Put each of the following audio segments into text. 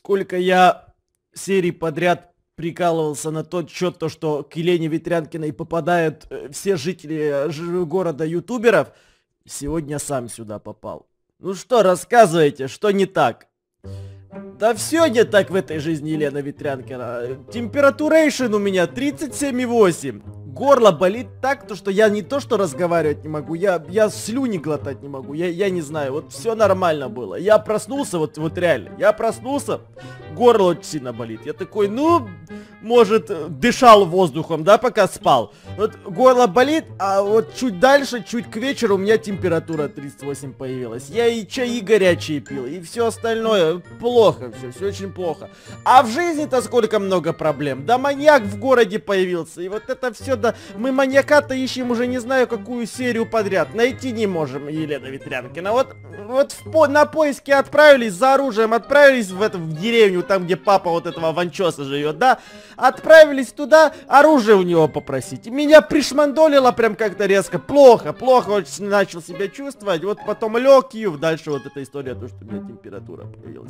сколько я серий подряд прикалывался на тот счет, то, что к Елене Ветрянкиной попадают все жители города ютуберов, сегодня сам сюда попал. Ну что, рассказывайте, что не так? Да все не так в этой жизни, Елена Ветрянкина. Температурейшн у меня 37,8. Горло болит так, что я не то что разговаривать не могу, я слюни глотать не могу, я не знаю, вот все нормально было. Я проснулся, вот реально, я проснулся, горло очень сильно болит. Я такой, ну, может, дышал воздухом, да, пока спал. Вот горло болит, а вот чуть дальше, чуть к вечеру у меня температура 38 появилась. Я и чаи горячие пил, и все остальное плохо, все очень плохо. А в жизни-то сколько много проблем. Да маньяк в городе появился, и вот это все, да, мы маньяка-то ищем уже не знаю какую серию подряд. Найти не можем, Елена Ветрянкина. Вот на поиски отправились, за оружием отправились в деревню, там где папа вот этого Ванчоса живет, да? Отправились туда, оружие у него попросить. Меня пришмандолило прям как-то резко. Плохо очень начал себя чувствовать. Вот потом лег и дальше вот эта история, то, что у меня температура появилась.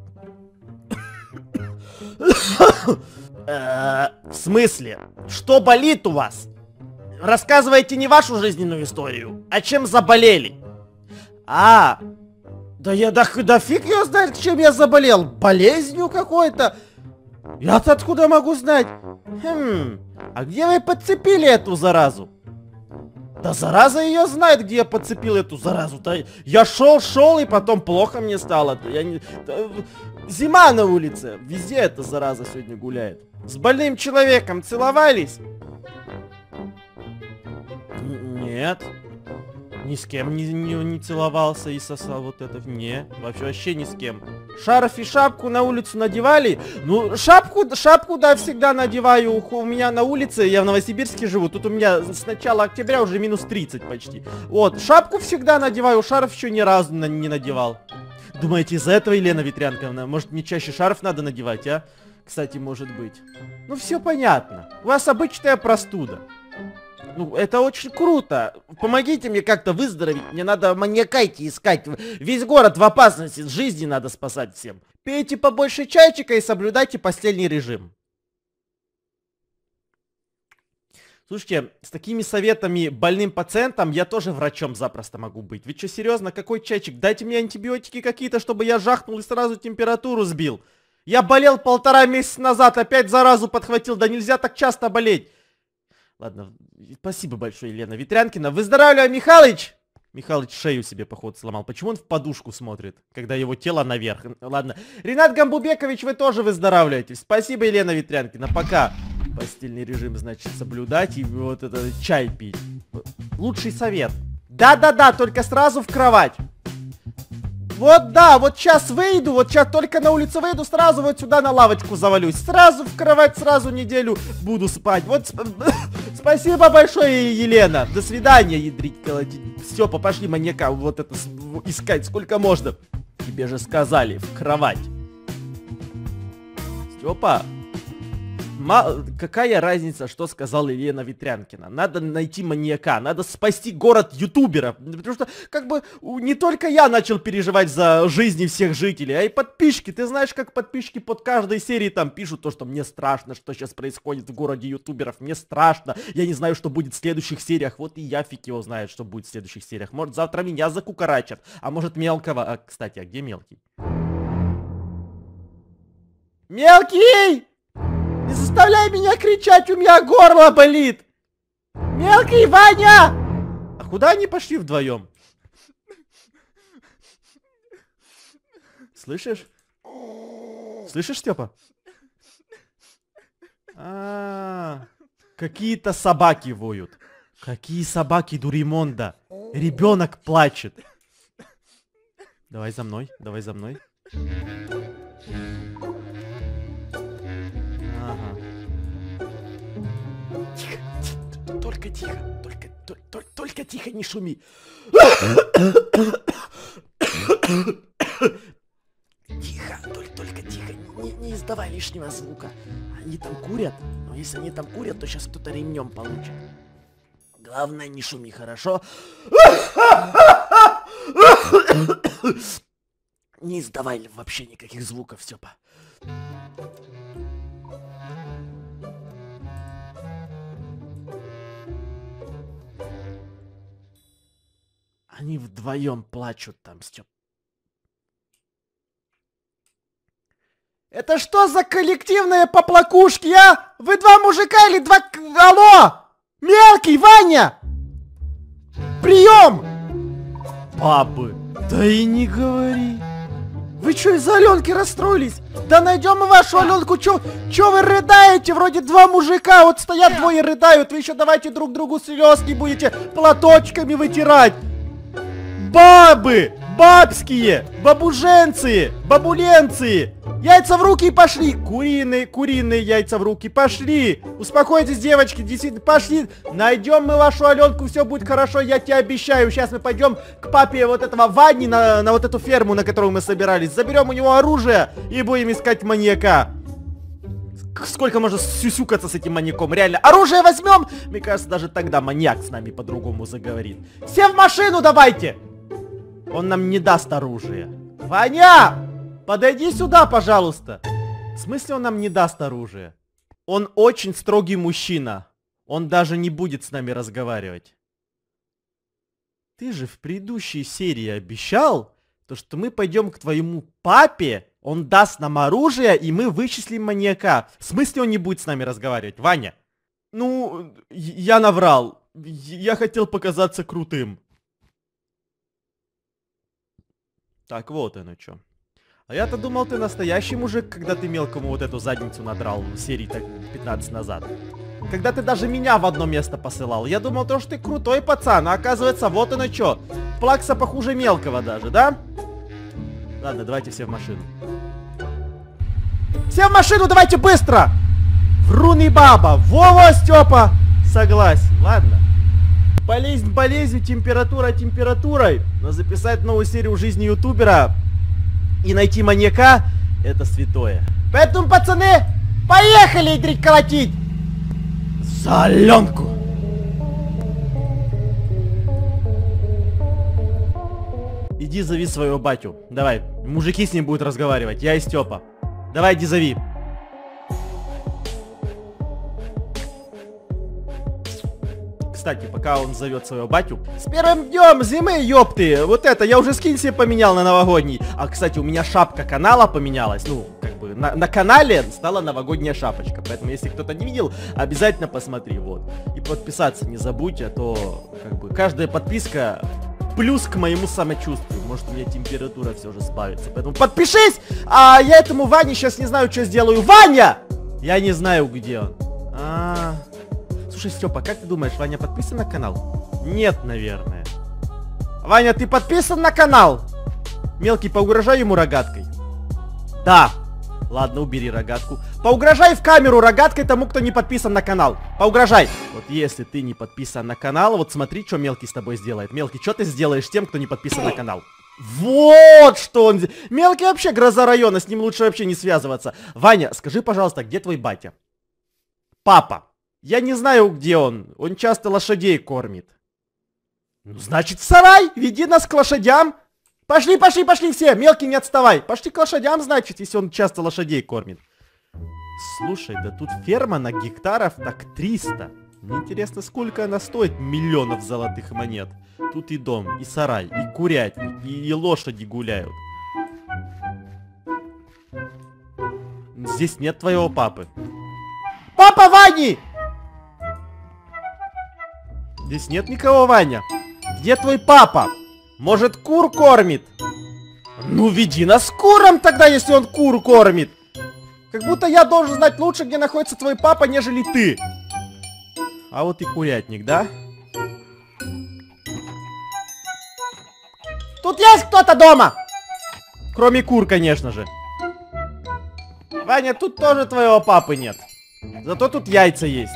В смысле? Что болит у вас? Рассказывайте не вашу жизненную историю, а чем заболели. Да фиг его знает, чем я заболел. Болезнью какой-то. Я-то откуда могу знать? А где вы подцепили эту заразу? Да зараза ее знает, где я подцепил эту заразу. Да я шел и потом плохо мне стало. Зима на улице. Везде эта зараза сегодня гуляет. С больным человеком целовались? Нет. Ни с кем не целовался и сосал вот это. Не, вообще ни с кем. Шарф и шапку на улицу надевали? Ну, шапку, да, всегда надеваю. У меня на улице, я в Новосибирске живу. Тут у меня с начала октября уже минус 30 почти. Вот, шапку всегда надеваю, шарф еще ни разу не надевал. Думаете, из-за этого, Елена Ветрянковна? Может, мне чаще шарф надо надевать, а? Кстати, может быть. Ну, все понятно. У вас обычная простуда. Ну, это очень круто. Помогите мне как-то выздороветь. Мне надо маньяка идти искать. Весь город в опасности. Жизни надо спасать всем. Пейте побольше чайчика и соблюдайте постельный режим. Слушайте, с такими советами больным пациентам я тоже врачом запросто могу быть. Вы что, серьезно? Какой чайчик? Дайте мне антибиотики какие-то, чтобы я жахнул и сразу температуру сбил. Я болел 1,5 месяца назад, опять заразу подхватил. Да нельзя так часто болеть. Ладно, спасибо большое, Елена Ветрянкина. Выздоравливай, Михалыч! Михалыч шею себе, походу, сломал. Почему он в подушку смотрит, когда его тело наверх? Ладно. Ренат Гамбубекович, вы тоже выздоравливаете. Спасибо, Елена Ветрянкина. Пока. Постельный режим, значит, соблюдать и вот это чай пить. Лучший совет. Да-да-да, только сразу в кровать. Вот да, вот сейчас выйду, вот сейчас только на улицу выйду, сразу вот сюда на лавочку завалюсь. Сразу в кровать, сразу неделю буду спать. Вот спасибо большое, Елена. До свидания, ядрить колотить. Степа, пошли маньяка вот это искать, сколько можно. Тебе же сказали, в кровать. Степа. Какая разница, что сказала Елена Ветрянкина? Надо найти маньяка, надо спасти город ютуберов. Потому что, как бы, не только я начал переживать за жизни всех жителей, а и подписчики. Ты знаешь, как подписчики под каждой серией там пишут то, что мне страшно, что сейчас происходит в городе ютуберов. Мне страшно, я не знаю, что будет в следующих сериях. Вот и я фиг его знает, что будет в следующих сериях. Может, завтра меня закукарачат, а может, мелкого. Кстати, а где мелкий? Мелкий! Не заставляй меня кричать, у меня горло болит! Мелкий, Ваня! А куда они пошли вдвоем? Слышишь? Слышишь, Степа? Какие-то собаки воют. Какие собаки, Дуримонда? Ребенок плачет. Давай за мной, давай за мной. Только тихо, только тихо, не шуми. Тихо, только тихо, не издавай лишнего звука. Они там курят, но если они там курят, то сейчас кто-то ремнем получит. Главное, не шуми, хорошо? Не издавай вообще никаких звуков, Степа. Они вдвоем плачут там, Степ. Это что за коллективные поплакушки, а? Вы два мужика или два... Алло! Мелкий, Ваня! Прием! Папы, да и не говори. Вы что, из-за Аленки расстроились? Да найдем мы вашу Аленку. Чё вы рыдаете? Вроде два мужика. Вот стоят двое рыдают. Вы еще давайте друг другу слезки будете платочками вытирать. Бабы! Бабские! Бабуженцы! Бабуленцы! Яйца в руки и пошли! Куриные яйца в руки. Пошли! Успокойтесь, девочки, действительно, пошли! Найдем мы вашу Аленку, все будет хорошо, я тебе обещаю. Сейчас мы пойдем к папе вот этого Вани на вот эту ферму, на которую мы собирались. Заберем у него оружие и будем искать маньяка. Сколько можно сюсюкаться с этим маньяком? Реально, оружие возьмем! Мне кажется, даже тогда маньяк с нами по-другому заговорит. Все в машину давайте! Он нам не даст оружие. Ваня! Подойди сюда, пожалуйста. В смысле он нам не даст оружие? Он очень строгий мужчина. Он даже не будет с нами разговаривать. Ты же в предыдущей серии обещал, что мы пойдем к твоему папе, он даст нам оружие, и мы вычислим маньяка. В смысле он не будет с нами разговаривать, Ваня? Ну, я наврал. Я хотел показаться крутым. Так, вот оно что. А я-то думал, ты настоящий мужик, когда ты мелкому вот эту задницу надрал в серии так 15 назад. Когда ты даже меня в одно место посылал. Я думал, что ты крутой пацан, а оказывается, вот оно что. Плакса похуже мелкого даже, да? Ладно, давайте все в машину. Все в машину, давайте быстро! Врун и баба. Вова, Степа. Согласен, ладно. Болезнь болезнью, температура температурой. Но записать новую серию жизни ютубера и найти маньяка — это святое. Поэтому, пацаны, поехали идрить колотить! За Аленку! Иди зови своего батю. Давай, мужики с ним будут разговаривать. Я и Степа. Давай, иди зови. Кстати, пока он зовет своего батю. С первым днем зимы, ёпты! Вот это, я уже скин себе поменял на новогодний. А, кстати, у меня шапка канала поменялась. Ну, как бы, на канале стала новогодняя шапочка. Поэтому, если кто-то не видел, обязательно посмотри, вот. И подписаться не забудь, а то, как бы, каждая подписка плюс к моему самочувствию. Может, у меня температура все же сбавится. Поэтому подпишись! А я этому Ване сейчас не знаю, что сделаю. Ваня! Я не знаю, где он. Слушай, Степа, как ты думаешь, Ваня подписан на канал? Нет, наверное. Ваня, ты подписан на канал? Мелкий, поугрожай ему рогаткой. Да. Ладно, убери рогатку. Поугрожай в камеру рогаткой тому, кто не подписан на канал. Поугрожай. Вот если ты не подписан на канал, вот смотри, что Мелкий с тобой сделает. Мелкий, что ты сделаешь тем, кто не подписан на канал? Вот что он... Мелкий вообще гроза района, с ним лучше вообще не связываться. Ваня, скажи, пожалуйста, где твой батя? Папа. Я не знаю, где он. Он часто лошадей кормит. Ну, значит, в сарай. Веди нас к лошадям. Пошли, пошли, пошли все. Мелкий, не отставай. Пошли к лошадям, значит, если он часто лошадей кормит. Слушай, да тут ферма на гектаров так 300. Мне интересно, сколько она стоит миллионов золотых монет. Тут и дом, и сарай, и курятник, и лошади гуляют. Здесь нет твоего папы. Папа Вани! Здесь нет никого, Ваня. Где твой папа? Может, кур кормит? Ну, веди нас к курам тогда, если он кур кормит. Как будто я должен знать лучше, где находится твой папа, нежели ты. А вот и курятник, да? Тут есть кто-то дома? Кроме кур, конечно же. Ваня, тут тоже твоего папы нет. Зато тут яйца есть.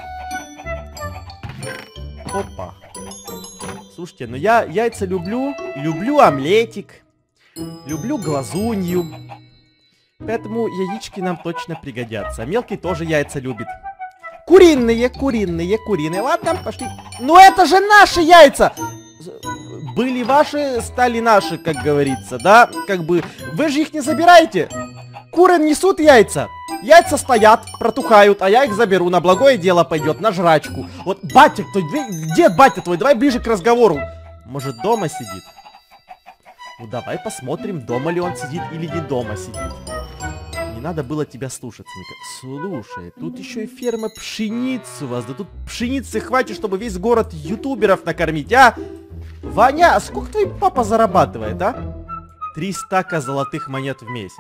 Опа. Слушайте, ну я яйца люблю. Люблю омлетик. Люблю глазунью. Поэтому яички нам точно пригодятся. Мелкий тоже яйца любит. Куриные, куриные, куриные. Ладно, пошли. Ну это же наши яйца! были ваши, стали наши, как говорится, да? Как бы, вы же их не забираете. Куры несут яйца. Яйца стоят, протухают, а я их заберу. На благое дело пойдет, на жрачку. Вот батя твой, где батя твой? Давай ближе к разговору. Может, дома сидит? Ну давай посмотрим, дома ли он сидит или не дома сидит. Не надо было тебя слушаться, Ника. Слушай, тут еще и ферма пшеницы у вас. Да тут пшеницы хватит, чтобы весь город ютуберов накормить, а? Ваня, а сколько твой папа зарабатывает, а? 3 стака золотых монет в месяц.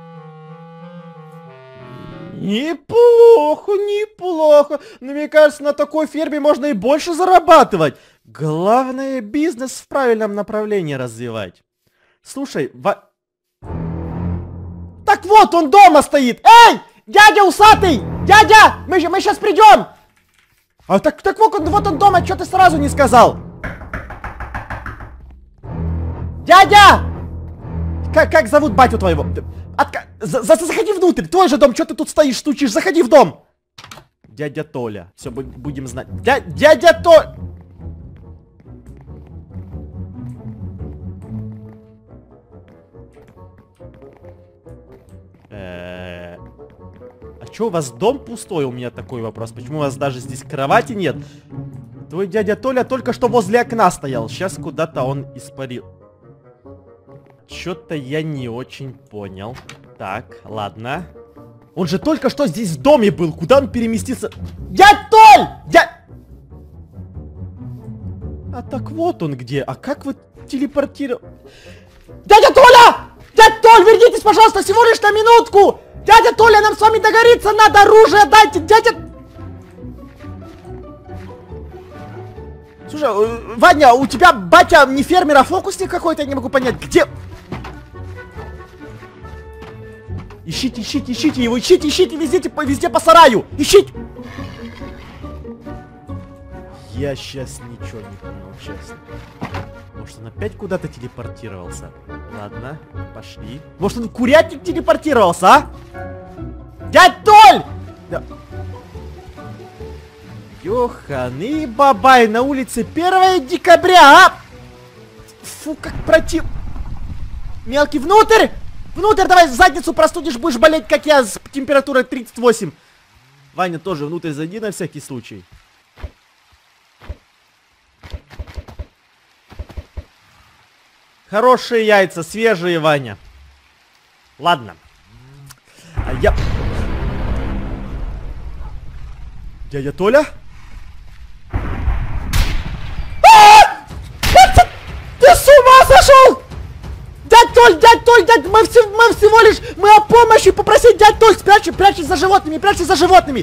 Неплохо, неплохо. Но мне кажется, на такой ферме можно и больше зарабатывать. Главное, бизнес в правильном направлении развивать. Слушай, Так вот, он дома стоит! Эй! Дядя усатый! Дядя! Мы сейчас придем! А так вот он дома, что ты сразу не сказал? Дядя! Как зовут батю твоего? Заходи внутрь, твой же дом, что ты тут стоишь, стучишь? Заходи в дом! Дядя Толя, все, будем знать. Дядя Толя! А чё у вас дом пустой? У меня такой вопрос. Почему у вас даже здесь кровати нет? Твой дядя Толя только что возле окна стоял. Сейчас куда-то он испарил. Чё-то я не очень понял. Так, ладно. Он же только что здесь в доме был. Куда он переместился? Дядь Толь! А так вот он где. А как вы телепортировали? Дядя Толя! Дядя Толь, вернитесь, пожалуйста, всего лишь на минутку! Дядя Толя, нам с вами договориться надо, оружие дайте, дядя... Слушай, Ваня, у тебя батя не фермер, а фокусник какой-то, я не могу понять, где... Ищите его, ищите, везде по сараю, ищите! Я сейчас ничего не понял, честно. Может, он опять куда-то телепортировался? Ладно, пошли. Может, он в курятник телепортировался, а? Дядь Толь! Да. Ёханы бабай, на улице 1 декабря, а? Фу, как против... Мелкий, внутрь! Внутрь, давай задницу простудишь, будешь болеть, как я, с температурой 38. Ваня, тоже внутрь зайди на всякий случай. Хорошие яйца, свежие, Ваня. Ладно. А я... Дядя Толя? Ты с ума сошел? Дядь Толь, мы всего лишь... Мы о помощи попросить, дядь Толь, прячься за животными.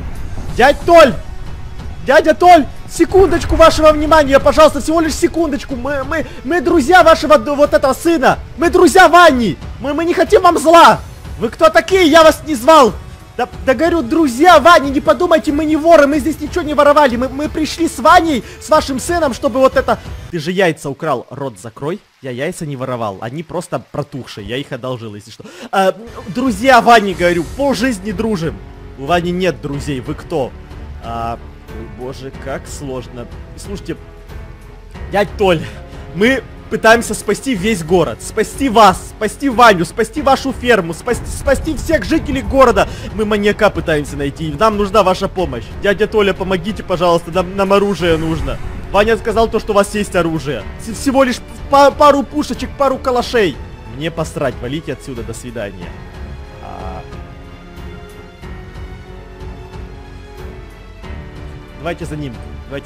Дядя Толь, секундочку вашего внимания, пожалуйста, всего лишь секундочку. Мы друзья вашего вот этого сына. Мы друзья Вани. Мы не хотим вам зла. Вы кто такие? Я вас не звал. Да говорю, друзья Вани, не подумайте, мы не воры, мы здесь ничего не воровали. Мы пришли с Ваней, с вашим сыном, чтобы вот это... Ты же яйца украл, рот закрой. Я яйца не воровал, они просто протухшие, я их одолжил, если что. Друзья Вани, говорю, полжизни дружим. У Вани нет друзей, вы кто? Боже, как сложно. Слушайте, дядь Толь, мы пытаемся спасти весь город, спасти вас, спасти Ваню, спасти вашу ферму, спасти всех жителей города. Мы маньяка пытаемся найти, и нам нужна ваша помощь. Дядя Толя, помогите, пожалуйста, нам оружие нужно. Ваня сказал то, что у вас есть оружие. Всего лишь пару пушечек, пару калашей. Мне посрать, валите отсюда, до свидания. Давайте за ним.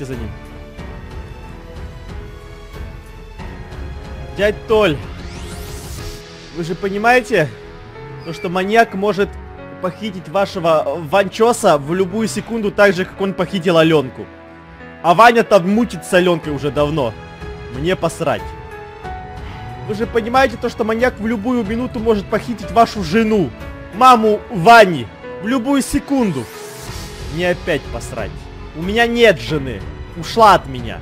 Дядь Толь, вы же понимаете, то, что маньяк может похитить вашего Ванчоса в любую секунду, так же, как он похитил Аленку. А Ваня там мутит с Аленкой уже давно. Мне посрать. Вы же понимаете то, что маньяк в любую минуту может похитить вашу жену, маму Вани, в любую секунду. Мне опять посрать. У меня нет жены. Ушла от меня.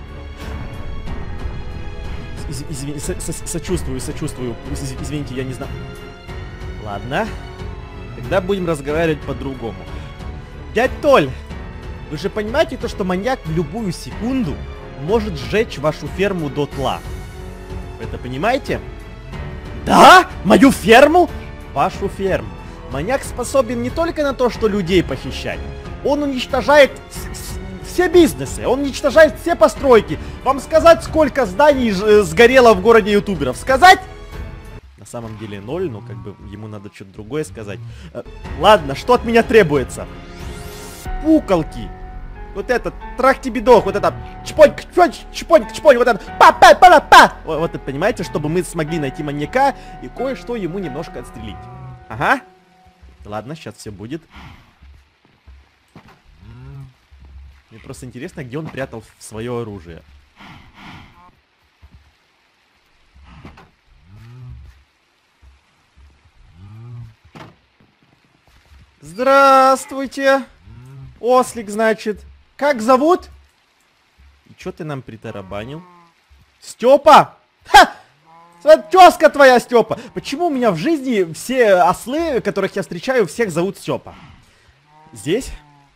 Извини, сочувствую. Извините, я не знаю. Ладно. Тогда будем разговаривать по-другому. Дядь Толь, вы же понимаете то, что маньяк в любую секунду может сжечь вашу ферму дотла. Вы это понимаете? Да? Мою ферму? Вашу ферму. Маньяк способен не только на то, что людей похищать. Он уничтожает все бизнесы, он уничтожает все постройки. Вам сказать, сколько зданий сгорело в городе ютуберов? Сказать? На самом деле 0, но как бы ему надо что-то другое сказать. Ладно, что от меня требуется? Пуколки. Вот этот, трах-тебе-дох, вот это, чпоньк, чпоньк, чпоньк, вот это, па-па-па-па-па. Вот это, понимаете, чтобы мы смогли найти маньяка и кое-что ему немножко отстрелить. Ага. Ладно, сейчас все будет. Мне просто интересно, где он прятал свое оружие. Здравствуйте. Ослик, значит. Как зовут? И чё ты нам притарабанил? Степа! Ха! Тёзка твоя, Степа! Почему у меня в жизни все ослы, которых я встречаю, всех зовут Степа? Здесь?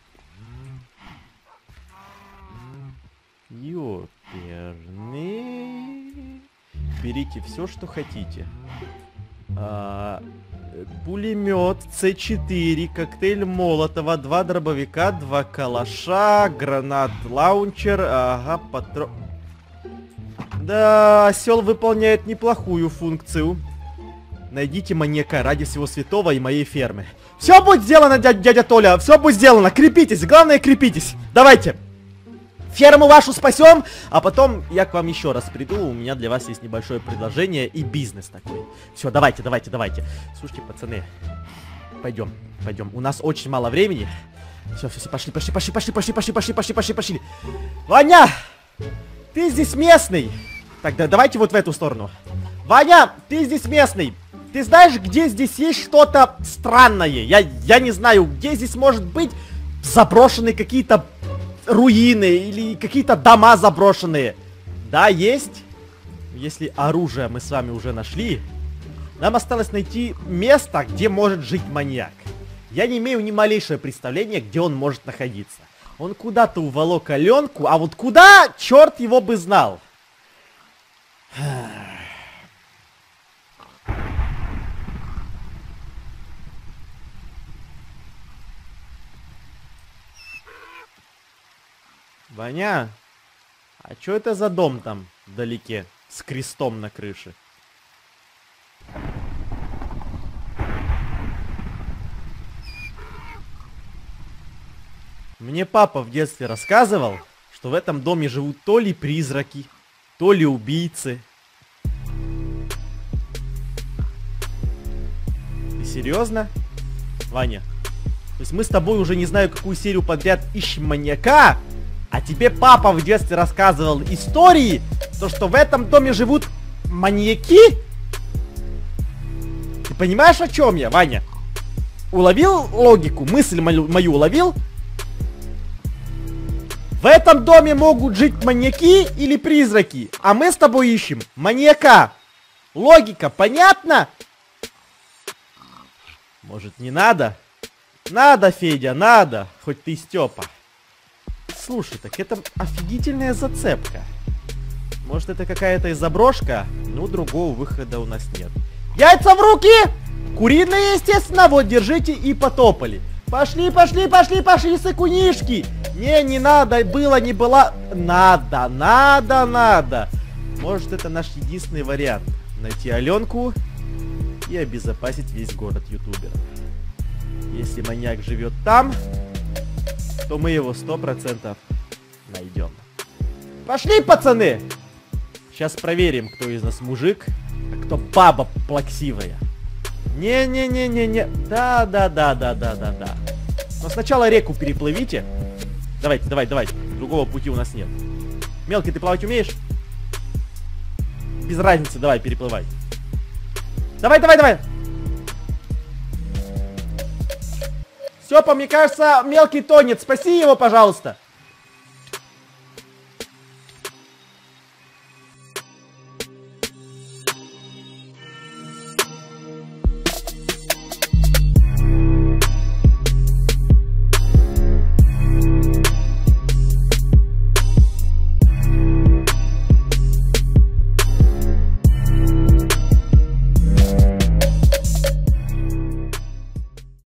Ёперный. Берите все, что хотите. Пулемет С4, коктейль Молотова, 2 дробовика, 2 калаша, гранат, лаунчер, ага, патрон. Да, осел выполняет неплохую функцию. Найдите маньяка ради всего святого и моей фермы. Все будет сделано, дядя Толя, все будет сделано. Крепитесь, главное крепитесь. Давайте. Ферму вашу спасем, а потом я к вам еще раз приду. У меня для вас есть небольшое предложение и бизнес такой. Все, давайте. Слушайте, пацаны, пойдем. У нас очень мало времени. Все, пошли. Ваня, ты здесь местный. Так, да, давайте вот в эту сторону. Ваня, ты здесь местный. Ты знаешь, где здесь есть что-то странное? Я не знаю, где здесь может быть заброшенные какие-то руины или какие-то дома заброшенные. Да, есть. Если оружие мы с вами уже нашли, нам осталось найти место, где может жить маньяк. Я не имею ни малейшего представления, где он может находиться. Он куда-то уволок Аленку, а вот куда, черт его бы знал. Ваня, а чё это за дом там вдалеке с крестом на крыше? Мне папа в детстве рассказывал, что в этом доме живут то ли призраки, то ли убийцы. Ты серьезно, Ваня? То есть мы с тобой уже не знаю какую серию подряд ищем маньяка, а тебе папа в детстве рассказывал истории, то что в этом доме живут маньяки? Ты понимаешь, о чем я, Ваня? Уловил логику? Мысль мою уловил? В этом доме могут жить маньяки или призраки, а мы с тобой ищем маньяка. Логика понятна? Может, не надо? Надо, Федя, надо. Хоть ты Степа. Слушай, так это офигительная зацепка. Может, это какая-то заброшка? Ну, другого выхода у нас нет. Яйца в руки! Куриные, естественно, вот, держите и потопали. Пошли, сыкунишки! Не надо, было, не было. Надо. Может, это наш единственный вариант. Найти Аленку и обезопасить весь город ютуберов. Если маньяк живет там, то мы его 100% найдем. Пошли, пацаны! Сейчас проверим, кто из нас мужик, а кто баба плаксивая. Не. Да. Но сначала реку переплывите. Давайте. Другого пути у нас нет. Мелкий, ты плавать умеешь? Без разницы, давай, переплывай. Давай. Степа, мне кажется, мелкий тонет. Спаси его, пожалуйста.